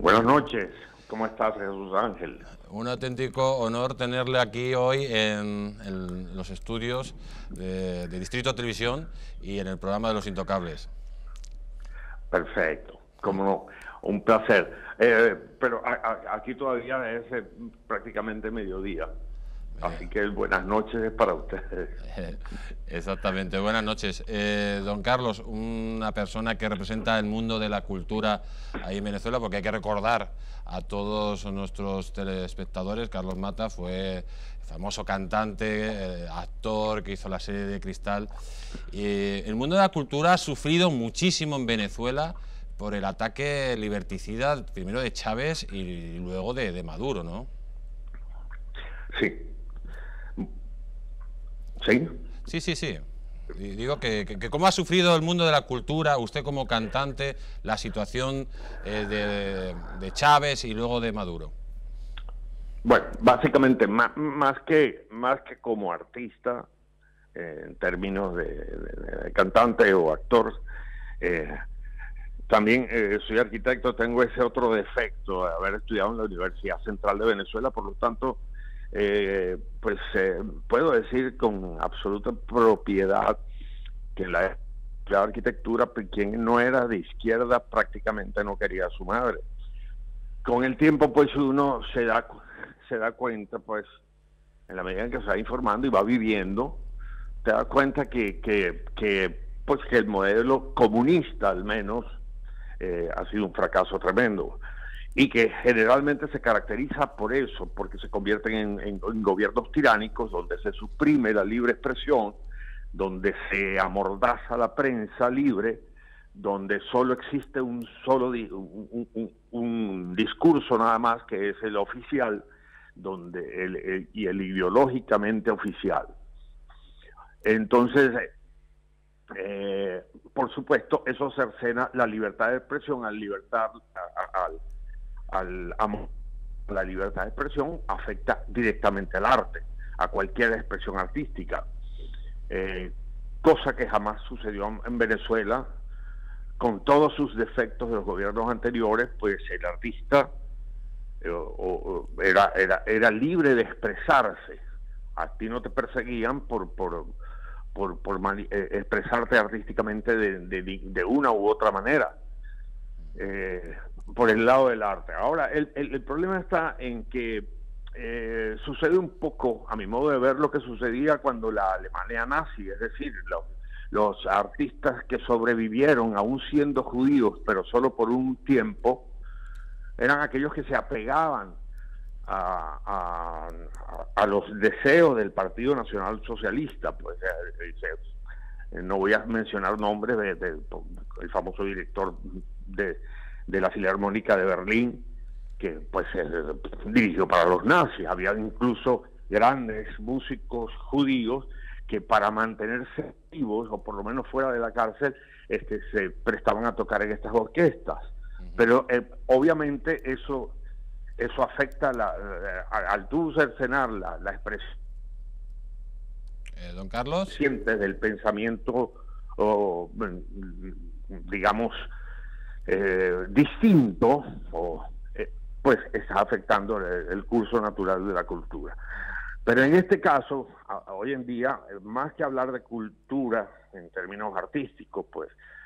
Buenas noches, ¿cómo estás, Jesús Ángel? Un auténtico honor tenerle aquí hoy en los estudios de Distrito Televisión y en el programa de Los Intocables. Perfecto, como no, un placer. Pero aquí todavía es prácticamente mediodía, así que buenas noches es para ustedes. Exactamente, buenas noches. Don Carlos, una persona que representa el mundo de la cultura ahí en Venezuela, porque hay que recordar a todos nuestros telespectadores, Carlos Mata fue famoso cantante, actor que hizo la serie de Cristal. El mundo de la cultura ha sufrido muchísimo en Venezuela por el ataque liberticida, primero de Chávez y luego de Maduro, ¿no? Sí. ¿Sí? Sí. Y digo que cómo ha sufrido el mundo de la cultura, usted como cantante, la situación de Chávez y luego de Maduro. Bueno, básicamente, más que como artista, en términos de cantante o actor, también soy arquitecto, tengo ese otro defecto de haber estudiado en la Universidad Central de Venezuela, por lo tanto, puedo decir con absoluta propiedad que la arquitectura, quien no era de izquierda prácticamente no quería a su madre. Con el tiempo, pues uno se da cuenta, pues, en la medida en que se va informando y va viviendo, te das cuenta que el modelo comunista, al menos, ha sido un fracaso tremendo. Y que generalmente se caracteriza por eso, porque se convierten en gobiernos tiránicos donde se suprime la libre expresión, donde se amordaza la prensa libre, donde solo existe un discurso nada más, que es el oficial, donde el ideológicamente oficial. Entonces, por supuesto, eso cercena la libertad de expresión, la libertad de expresión afecta directamente al arte, a cualquier expresión artística, cosa que jamás sucedió en Venezuela. Con todos sus defectos de los gobiernos anteriores, pues el artista era libre de expresarse. A ti no te perseguían por expresarte artísticamente de una u otra manera, por el lado del arte. Ahora, el problema está en que sucede un poco, a mi modo de ver, lo que sucedía cuando la Alemania nazi, es decir, los artistas que sobrevivieron aún siendo judíos, pero solo por un tiempo, eran aquellos que se apegaban a los deseos del Partido Nacional Socialista. Pues no voy a mencionar nombres el famoso director de la Filarmónica de Berlín, que pues dirigió para los nazis. Había incluso grandes músicos judíos que, para mantenerse vivos o por lo menos fuera de la cárcel, se prestaban a tocar en estas orquestas. Pero obviamente eso afecta al tú cercenar la expresión, don Carlos, sientes del pensamiento, digamos, distinto, pues está afectando el curso natural de la cultura. Pero en este caso, hoy en día, más que hablar de cultura en términos artísticos, pues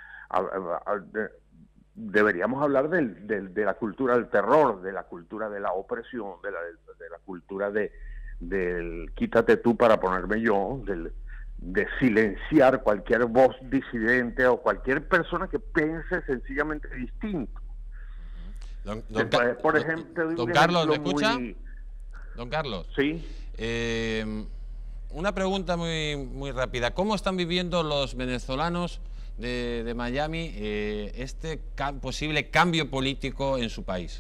deberíamos hablar de la cultura del terror, de la cultura de la opresión, de la cultura del quítate tú para ponerme yo, de silenciar cualquier voz disidente o cualquier persona que piense sencillamente distinto. Por ejemplo, don Carlos, ¿me escucha? Don Carlos. Sí. Una pregunta muy rápida. ¿Cómo están viviendo los venezolanos de Miami este posible cambio político en su país?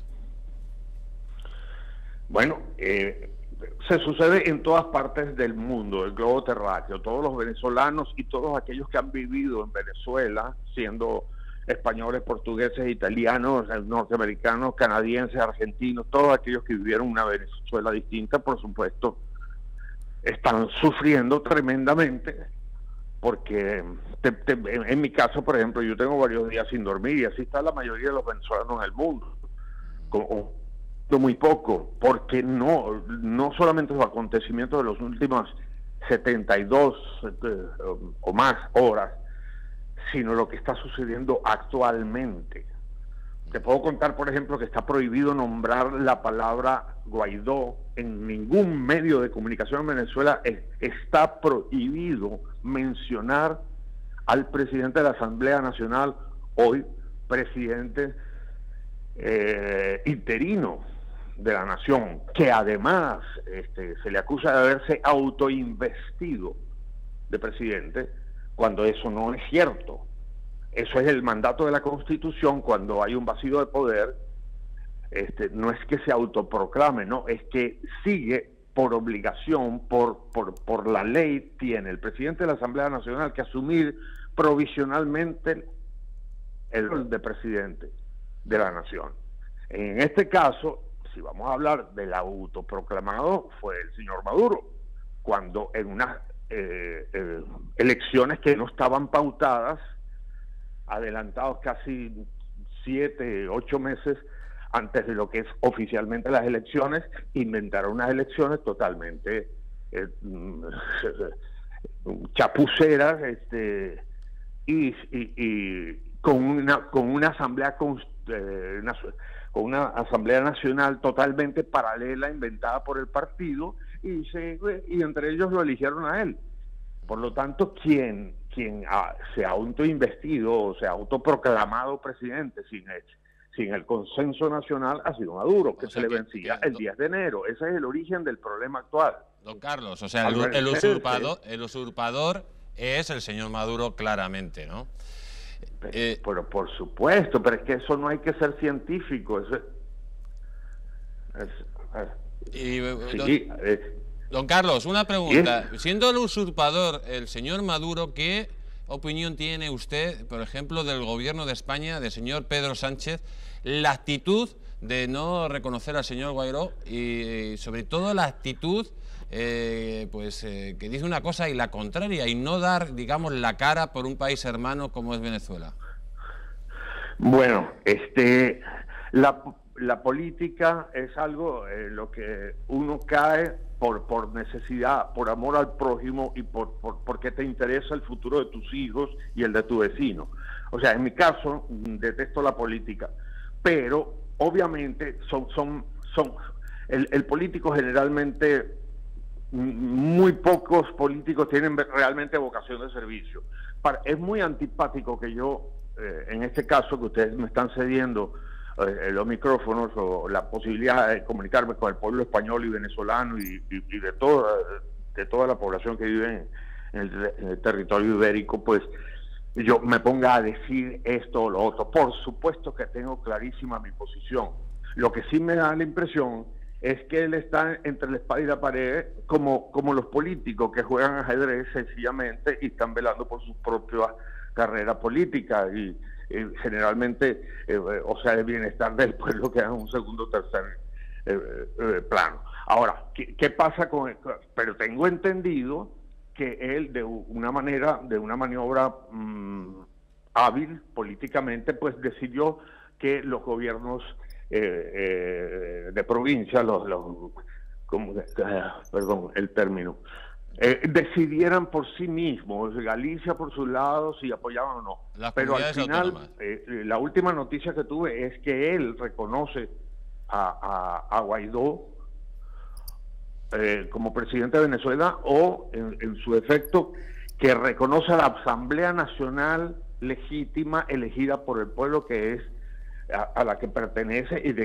Bueno, se sucede en todas partes del mundo, del globo terráqueo. Todos los venezolanos y todos aquellos que han vivido en Venezuela, siendo españoles, portugueses, italianos, norteamericanos, canadienses, argentinos, todos aquellos que vivieron una Venezuela distinta, por supuesto, están sufriendo tremendamente, porque en mi caso, por ejemplo, yo tengo varios días sin dormir, y así está la mayoría de los venezolanos en el mundo, muy poco, porque no solamente los acontecimientos de los últimos 72 o más horas, sino lo que está sucediendo actualmente. Te puedo contar, por ejemplo, que está prohibido nombrar la palabra Guaidó en ningún medio de comunicación en Venezuela. Está prohibido mencionar al presidente de la Asamblea Nacional, hoy presidente interino de la nación, que además se le acusa de haberse autoinvestido de presidente, cuando eso no es cierto. Eso es el mandato de la Constitución. Cuando hay un vacío de poder, no es que se autoproclame, no, es que sigue por obligación, por la ley, tiene el presidente de la Asamblea Nacional que asumir provisionalmente el rol de presidente de la nación. En este caso, si vamos a hablar del autoproclamado, fue el señor Maduro, cuando en unas elecciones que no estaban pautadas, adelantados casi 7, 8 meses antes de lo que es oficialmente las elecciones, inventaron unas elecciones totalmente chapuceras, y con una asamblea con una asamblea nacional totalmente paralela, inventada por el partido, y entre ellos lo eligieron a él. Por lo tanto, quien se ha autoinvestido o se ha autoproclamado presidente sin el consenso nacional ha sido Maduro, que se le vencía el 10 de enero. Ese es el origen del problema actual. Don Carlos, o sea, el usurpador es el señor Maduro claramente, ¿no? Pero por supuesto, pero es que eso no hay que ser científico. Don Carlos, una pregunta. Siendo el usurpador el señor Maduro, ¿qué opinión tiene usted, por ejemplo, del gobierno de España, del señor Pedro Sánchez, la actitud de no reconocer al señor Guaidó y sobre todo la actitud que dice una cosa y la contraria, y no dar, digamos, la cara por un país hermano como es Venezuela? Bueno, la política es algo lo que uno cae por necesidad, por amor al prójimo y porque te interesa el futuro de tus hijos y el de tu vecino. O sea, en mi caso, detesto la política, pero obviamente el político generalmente, muy pocos políticos tienen realmente vocación de servicio. Es muy antipático que yo, en este caso que ustedes me están cediendo los micrófonos o la posibilidad de comunicarme con el pueblo español y venezolano y de toda la población que vive en el territorio ibérico, pues yo me ponga a decir esto o lo otro. Por supuesto que tengo clarísima mi posición. Lo que sí me da la impresión es que él está entre la espada y la pared, como los políticos que juegan ajedrez sencillamente y están velando por su propia carrera política y generalmente, o sea, el bienestar del pueblo queda en un segundo o tercer plano. Ahora, ¿qué pasa con él? Pero tengo entendido que él, de una maniobra hábil políticamente, pues decidió que los gobiernos de provincia, perdón el término, decidieran por sí mismos, Galicia por su lado, si apoyaban o no. Pero al final, la última noticia que tuve es que él reconoce a Guaidó como presidente de Venezuela, o en su efecto, que reconoce a la Asamblea Nacional legítima, elegida por el pueblo, que es a la que pertenece y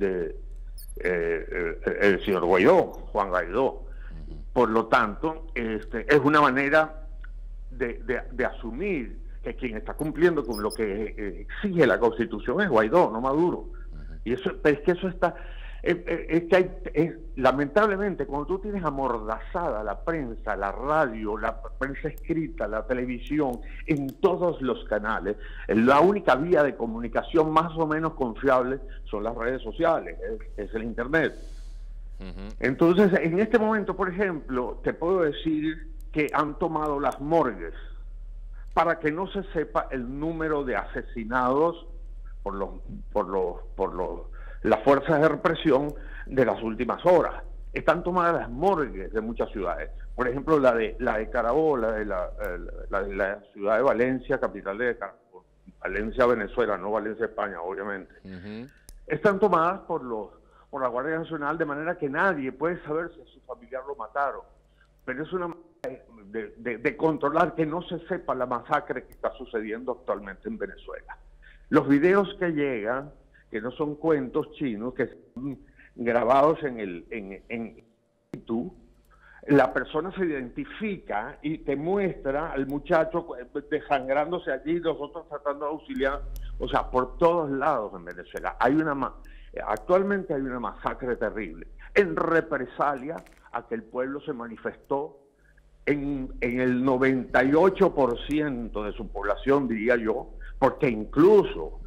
el señor Guaidó, Juan Guaidó. Por lo tanto, es una manera de asumir que quien está cumpliendo con lo que exige la Constitución es Guaidó, no Maduro. Y eso, es que eso está... lamentablemente, cuando tú tienes amordazada la prensa, la radio, la prensa escrita, la televisión, en todos los canales, la única vía de comunicación más o menos confiable son las redes sociales, es el Internet. Entonces, en este momento, por ejemplo, te puedo decir que han tomado las morgues para que no se sepa el número de asesinados por los las fuerzas de represión de las últimas horas. Están tomadas las morgues de muchas ciudades. Por ejemplo, la de Carabobo, la de la ciudad de Valencia, capital de Carabobo, Valencia, Venezuela, no Valencia, España, obviamente. Están tomadas por la Guardia Nacional, de manera que nadie puede saber si a su familiar lo mataron. Pero es una manera de controlar que no se sepa la masacre que está sucediendo actualmente en Venezuela. Los videos que llegan, que no son cuentos chinos, que son grabados en YouTube, la persona se identifica y te muestra al muchacho desangrándose allí, los otros tratando de auxiliar, o sea, por todos lados en Venezuela. Actualmente hay una masacre terrible, en represalia a que el pueblo se manifestó en el 98% de su población, diría yo, porque incluso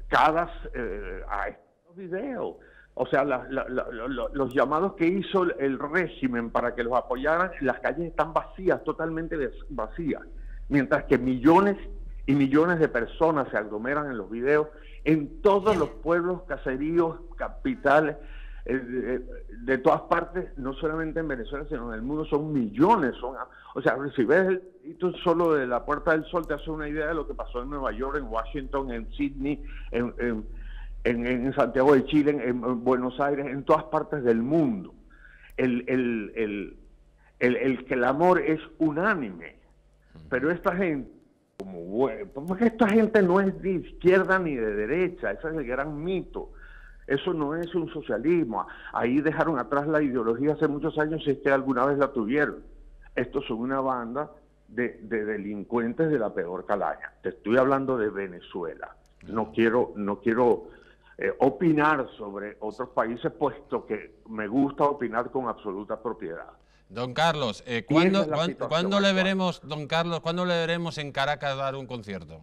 a estos videos, o sea, los llamados que hizo el régimen para que los apoyaran, las calles están vacías, totalmente vacías, mientras que millones y millones de personas se aglomeran en los videos en todos los pueblos, caseríos, capitales, de todas partes, no solamente en Venezuela, sino en el mundo. Son millones. O sea, si ves el hito solo de la Puerta del Sol, te hace una idea de lo que pasó en Nueva York, en Washington, en Sydney, en Santiago de Chile, en Buenos Aires, en todas partes del mundo. El clamor es unánime, pero esta gente, porque esta gente no es de izquierda ni de derecha, ese es el gran mito. Eso no es un socialismo. Ahí dejaron atrás la ideología hace muchos años, si es que alguna vez la tuvieron. Estos son una banda de delincuentes de la peor calaña. Te estoy hablando de Venezuela. No quiero opinar sobre otros países, puesto que me gusta opinar con absoluta propiedad. Don Carlos, ¿cuándo le veremos, don Carlos, cuándo le veremos en Caracas dar un concierto?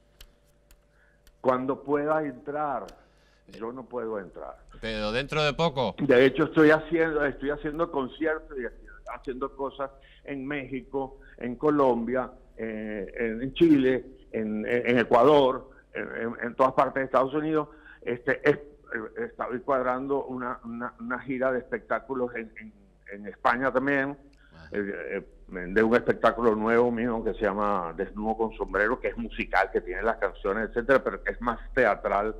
Cuando pueda entrar. Yo no puedo entrar. Pero dentro de poco. De hecho, estoy haciendo conciertos y haciendo cosas en México, en Colombia, en Chile, en Ecuador, en todas partes de Estados Unidos. Estoy cuadrando una gira de espectáculos en España también, de un espectáculo nuevo mío que se llama Desnudo con Sombrero, que es musical, que tiene las canciones, etcétera, pero que es más teatral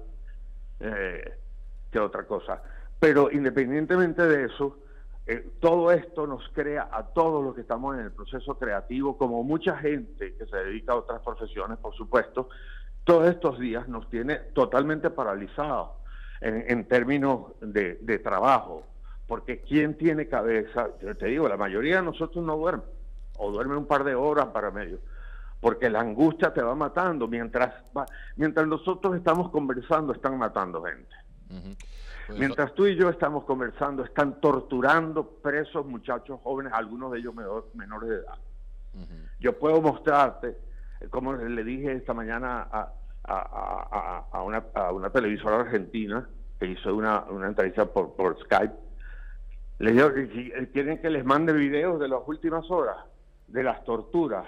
que otra cosa. Pero independientemente de eso, todo esto nos crea a todos los que estamos en el proceso creativo, como mucha gente que se dedica a otras profesiones, por supuesto, todos estos días nos tiene totalmente paralizados en términos de trabajo, porque ¿quién tiene cabeza? Yo te digo, la mayoría de nosotros no duerme, o duerme un par de horas para medio, porque la angustia te va matando. Mientras nosotros estamos conversando, están matando gente. Pues mientras tú y yo estamos conversando, están torturando presos muchachos jóvenes, algunos de ellos menores de edad. Yo puedo mostrarte, como le dije esta mañana a una televisora argentina, que hizo una entrevista por Skype, les digo, ¿quieren que les mande videos de las últimas horas? De las torturas,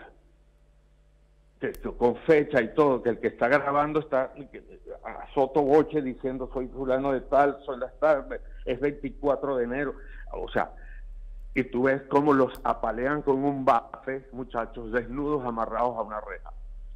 con fecha y todo, que el que está grabando está a soto voce diciendo soy fulano de tal, es 24 de enero, o sea, y tú ves cómo los apalean con un bate, muchachos desnudos amarrados a una reja.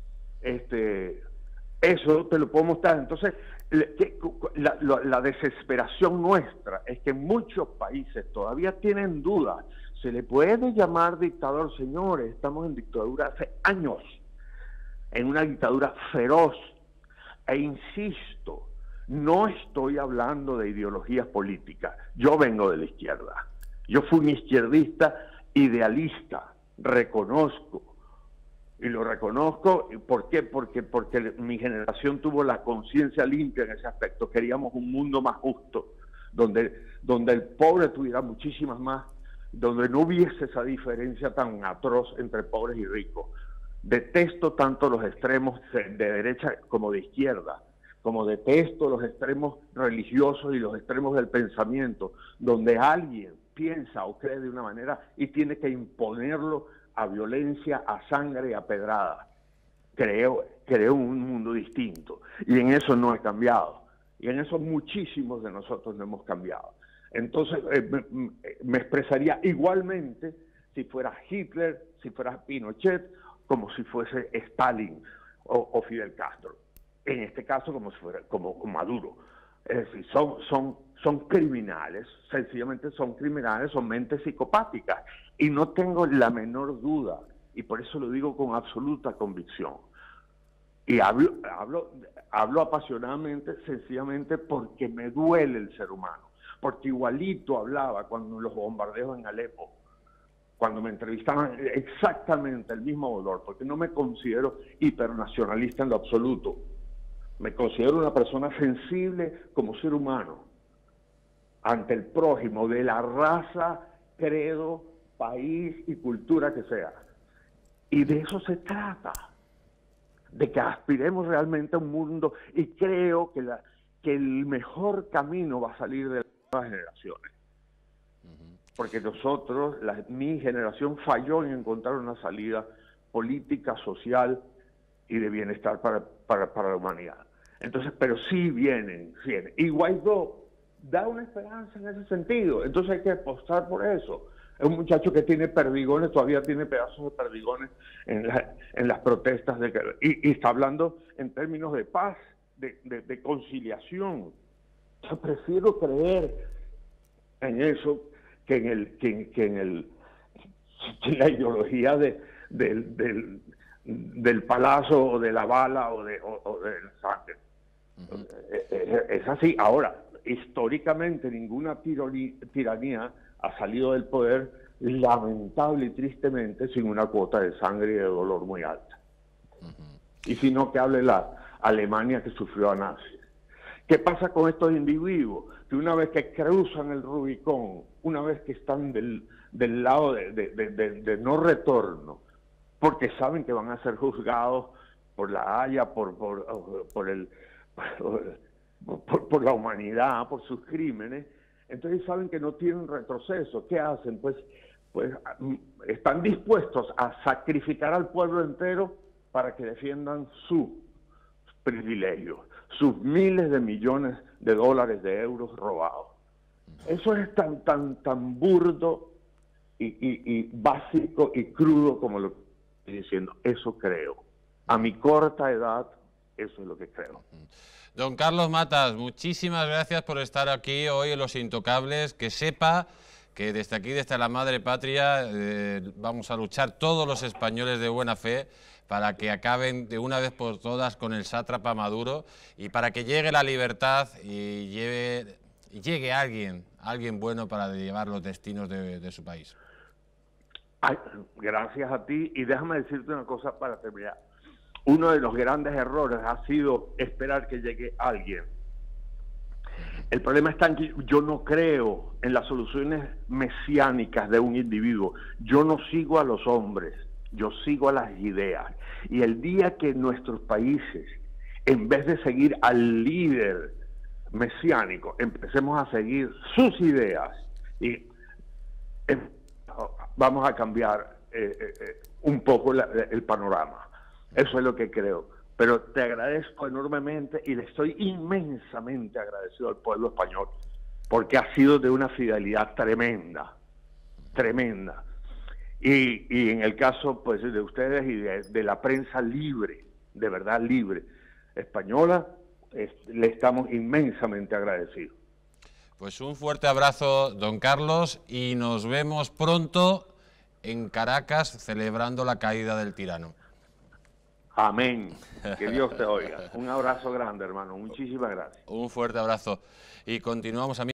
Eso te lo puedo mostrar. Entonces, la desesperación nuestra es que muchos países todavía tienen dudas. ¿Se le puede llamar dictador? Señores, estamos en dictadura hace años, en una dictadura feroz. E insisto, no estoy hablando de ideologías políticas. Yo vengo de la izquierda. Yo fui un izquierdista idealista, reconozco. Y lo reconozco, ¿por qué? Porque mi generación tuvo la conciencia limpia en ese aspecto. Queríamos un mundo más justo, donde el pobre tuviera muchísimas más, donde no hubiese esa diferencia tan atroz entre pobres y ricos. Detesto tanto los extremos de derecha como de izquierda, como detesto los extremos religiosos y los extremos del pensamiento, donde alguien piensa o cree de una manera y tiene que imponerlo a violencia, a sangre, a pedrada. Creo un mundo distinto, y en eso no he cambiado. Y en eso muchísimos de nosotros no hemos cambiado. Entonces, me expresaría igualmente si fuera Hitler, si fuera Pinochet, como si fuese Stalin o Fidel Castro. En este caso, como si fuera como Maduro. Es decir, son criminales, sencillamente son criminales, son mentes psicopáticas. Y no tengo la menor duda, y por eso lo digo con absoluta convicción. Y hablo apasionadamente, sencillamente porque me duele el ser humano. Porque igualito hablaba cuando los bombardeos en Alepo, cuando me entrevistaban, exactamente el mismo dolor, porque no me considero hipernacionalista en lo absoluto. Me considero una persona sensible como ser humano ante el prójimo, de la raza, credo, país y cultura que sea. Y de eso se trata, de que aspiremos realmente a un mundo, y creo que el mejor camino va a salir de las nuevas generaciones. Porque nosotros, mi generación falló en encontrar una salida política, social y de bienestar para la humanidad. Entonces, pero sí vienen. Y Guaidó da una esperanza en ese sentido. Entonces hay que apostar por eso. Es un muchacho que tiene perdigones, todavía tiene pedazos de perdigones en las protestas. Y está hablando en términos de paz, de conciliación. Yo prefiero creer en eso que en la ideología del palazo o de la bala o del sangre. Es así. Ahora, históricamente ninguna tiranía ha salido del poder, lamentable y tristemente, sin una cuota de sangre y de dolor muy alta. Y si no, que hable la Alemania que sufrió a nazis. ¿Qué pasa con estos individuos? Que una vez que cruzan el Rubicón, una vez que están del lado de no retorno, porque saben que van a ser juzgados por la Haya, por la humanidad, por sus crímenes, entonces saben que no tienen retroceso. ¿Qué hacen? Pues están dispuestos a sacrificar al pueblo entero para que defiendan su privilegio, sus miles de millones de dólares, de euros robados. Eso es tan burdo y básico y crudo como lo que estoy diciendo. Eso creo. A mi corta edad, eso es lo que creo. Don Carlos Matas, muchísimas gracias por estar aquí hoy en Los Intocables. Que sepa que desde aquí, desde la madre patria, vamos a luchar todos los españoles de buena fe para que acaben de una vez por todas con el sátrapa Maduro y para que llegue la libertad y llegue alguien bueno para llevar los destinos de su país. Ay, gracias a ti, y déjame decirte una cosa para terminar. Uno de los grandes errores ha sido esperar que llegue alguien. El problema está en que yo no creo en las soluciones mesiánicas de un individuo. Yo no sigo a los hombres, yo sigo a las ideas. Y el día que nuestros países, en vez de seguir al líder mesiánico, empecemos a seguir sus ideas, y vamos a cambiar un poco el panorama. Eso es lo que creo. Pero te agradezco enormemente y le estoy inmensamente agradecido al pueblo español, porque ha sido de una fidelidad tremenda, tremenda. Y en el caso pues de ustedes y de la prensa libre, de verdad libre, española, le estamos inmensamente agradecidos. Pues un fuerte abrazo, don Carlos, y nos vemos pronto en Caracas celebrando la caída del tirano. Amén. Que Dios te oiga. Un abrazo grande, hermano. Muchísimas gracias. Un fuerte abrazo. Y continuamos, amigos.